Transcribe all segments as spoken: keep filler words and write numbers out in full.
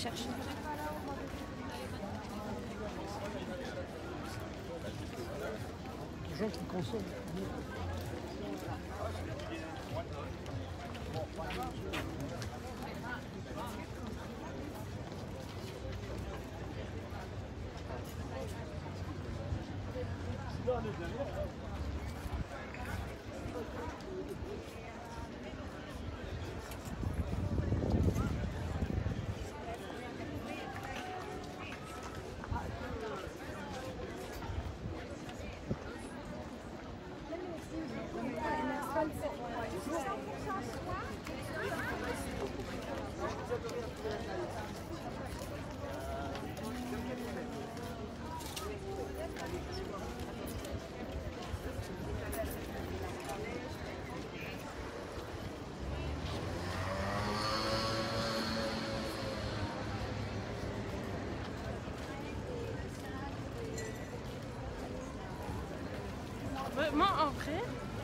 chercher. Les gens qui consomment. Moi, en vrai,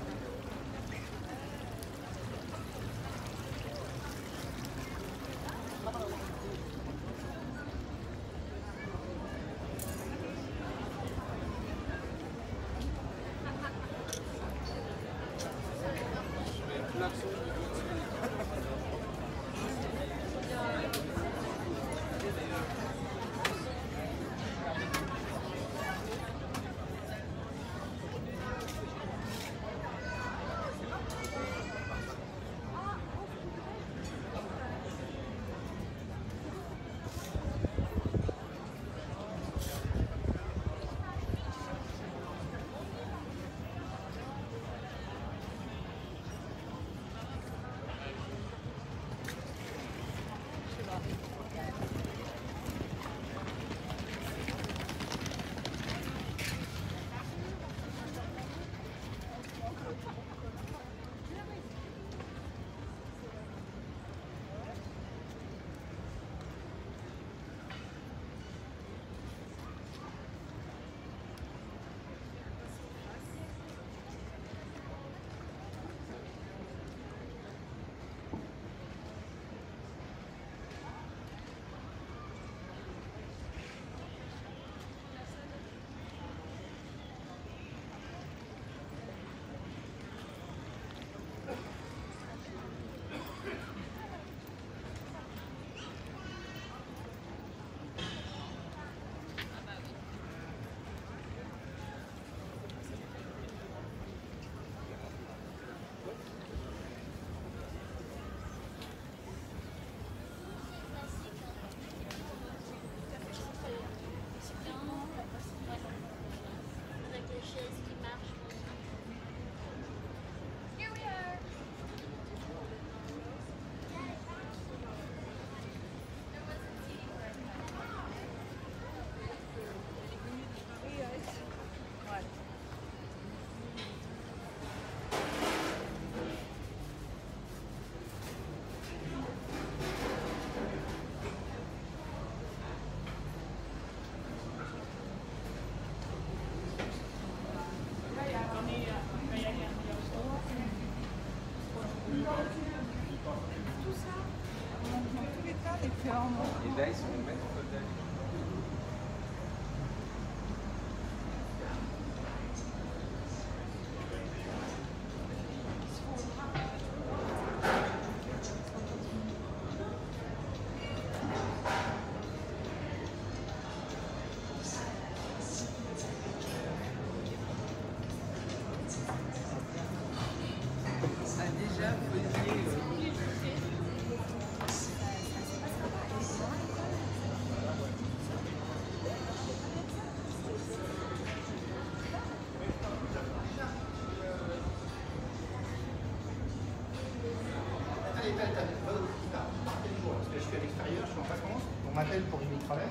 Et là, ils sont maîtres d'hôtel. Parce que je suis à l'extérieur, je suis en vacances, on m'appelle pour une travail.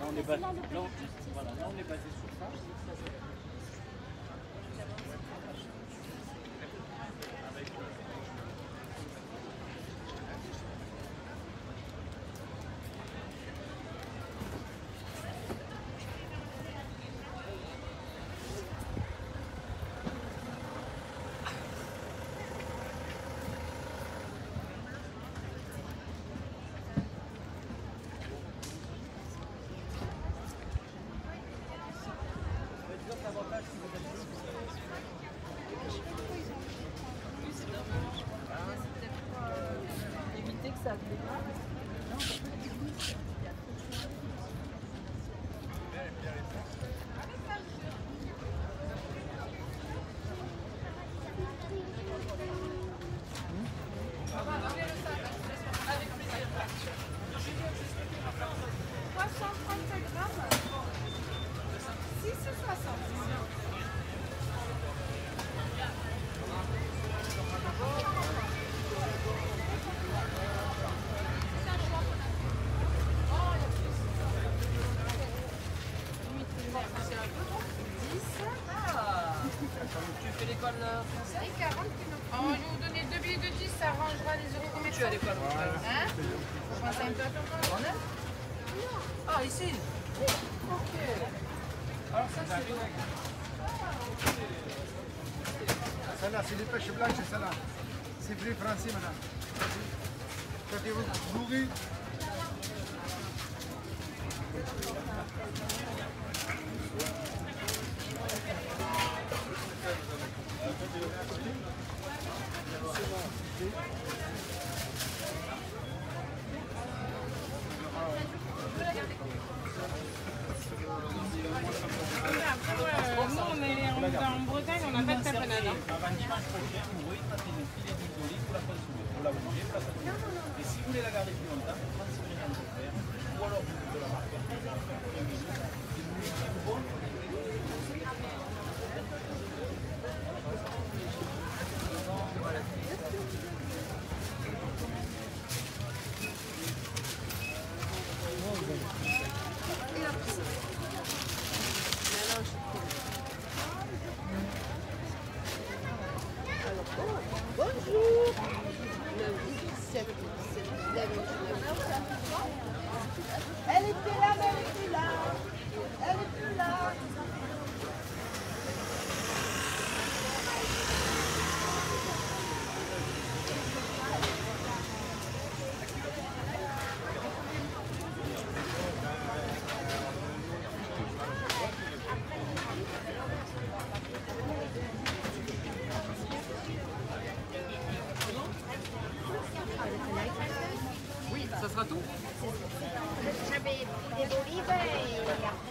on est basé, là, on, voilà, là, on est basé sur ça. Ah, ici. Ok. Alors ça, c'est bon. Celle-là, c'est les pêches blanches, c'est celle-là. C'est vrai français, madame. Ça fait bourré. En Bretagne, on n'a pas de tapenade. Avant dimanche prochain, vous rétractez une filet d'hydraulique pour la consommer. Vous la mangez, vous la consommez. Et si vous voulez la garder plus longtemps, vous transférez dans votre verre. Ou alors vous pouvez la marquer. Bonjour. Elle était là, mais elle est plus là. Elle est plus là. Ça sera tout. J'avais des olives et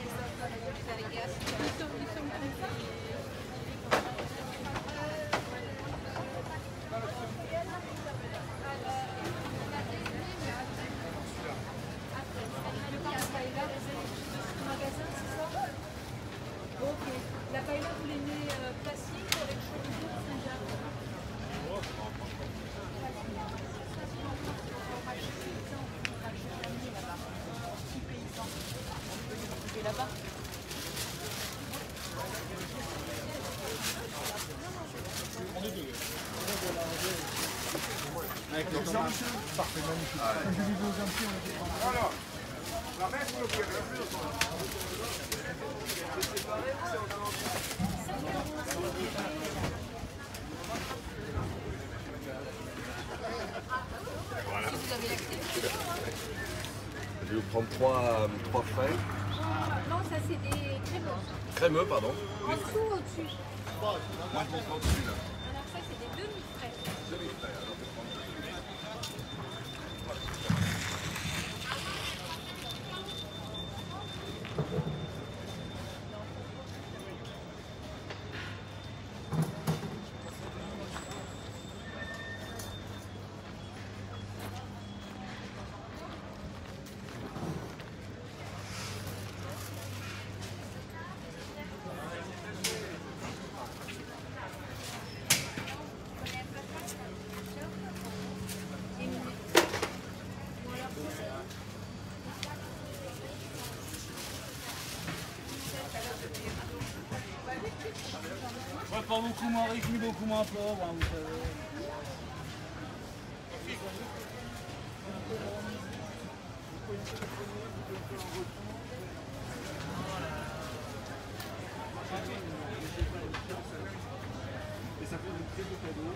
La paella, vous l'aimez euh, classique ou avec chorizo Saint-Jacques? Là-bas. Avec le tomates. Parfait, magnifique. Quand je vivais aux Antilles, on était en alors, la messe ou le pied, si vous avez l'activité. Je vais prendre trois, trois frais. Non, ça c'est des crémeux. Crémeux, pardon. En dessous ou au-dessus? Moi, je vais prendre celui-là. Alors ça c'est des demi-frais. Demi-frais, alors je vais prendre celui-là. beaucoup moins riche ni beaucoup moins pauvre, hein, vous savez. Et ça fait un très beau cadeau.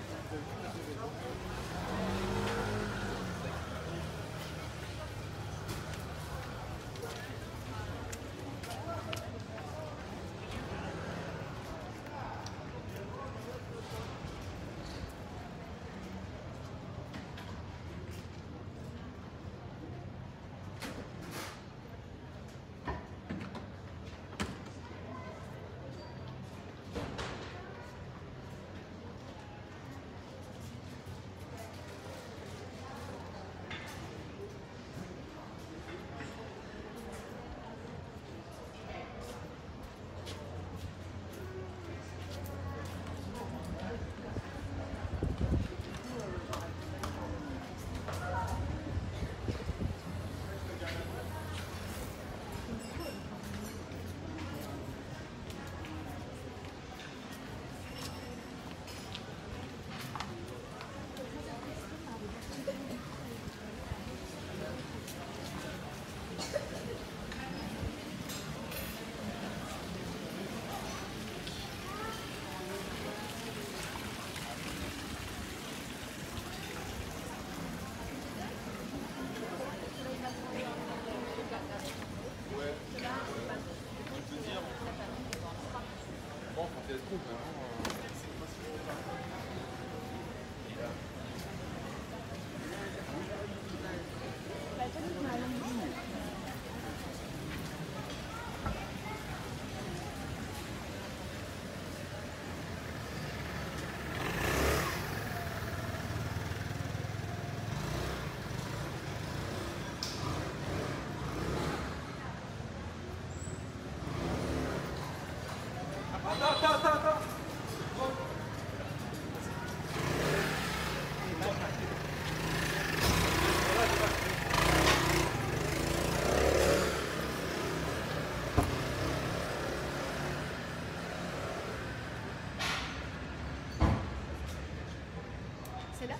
C'est là?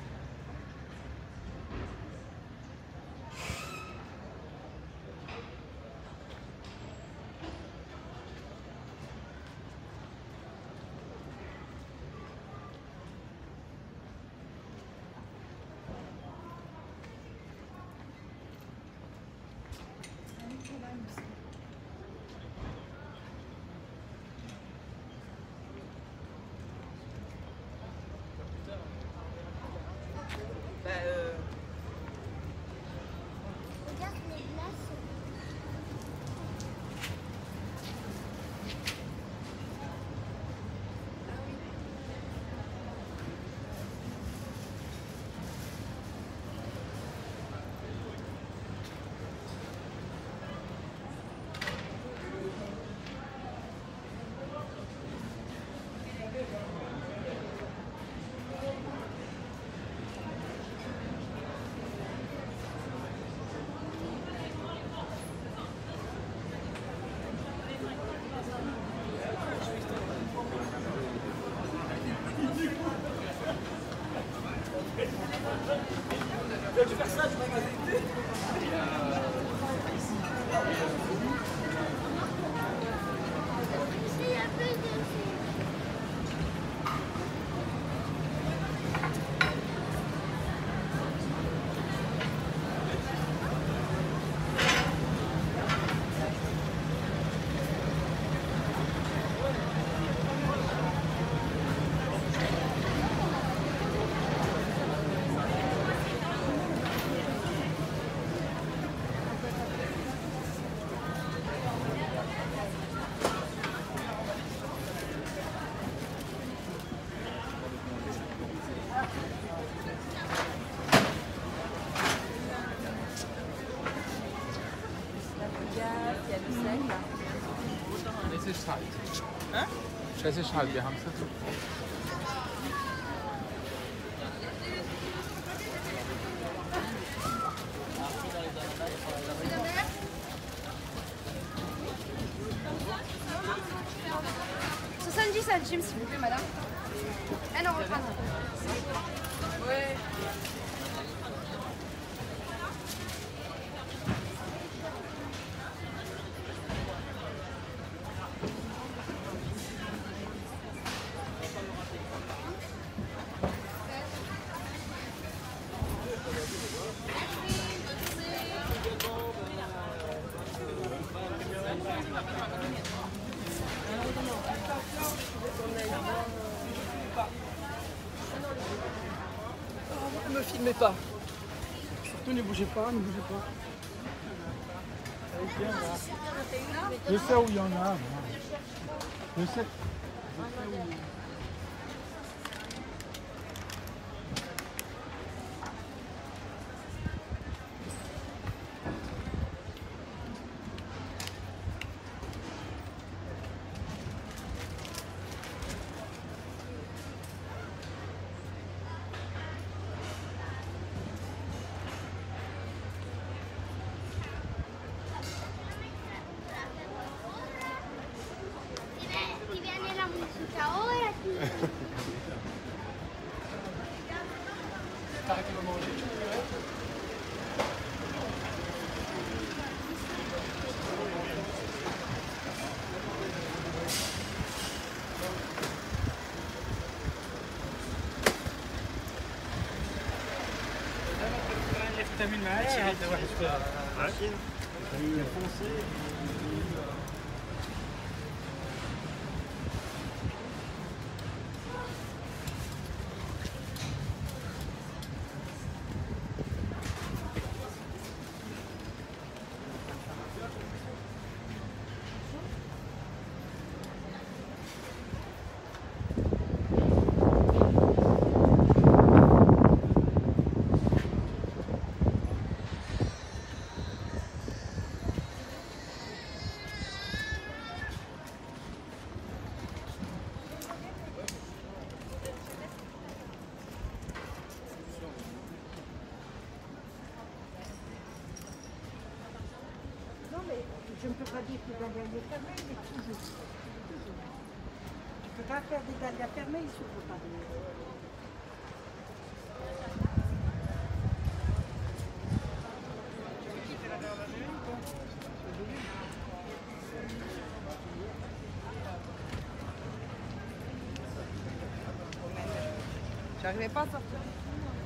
Bah, euh... Regarde les glaces. Tu faire ça, tu vas m'inviter. C'est un peu de... Das ist halt. Hein? Das ist halt, wir haben es dazu. soixante-dix centimes, s'il vous plaît, madame. Ouais. Ne me filmez pas. Surtout ne bougez pas, ne bougez pas. Je sais où il y en a. Moi. Je sais. Je sais où il y en a. Ti viene la musica ora ti... الفيتامين معاك هذا واحد فيه الفونسي. Je ne peux pas dire que les dahlias fermés, mais toujours. toujours. Tu ne peux pas faire des dahlias fermés, ils ne s'ouvrent pas. J'arrivais pas à sortir.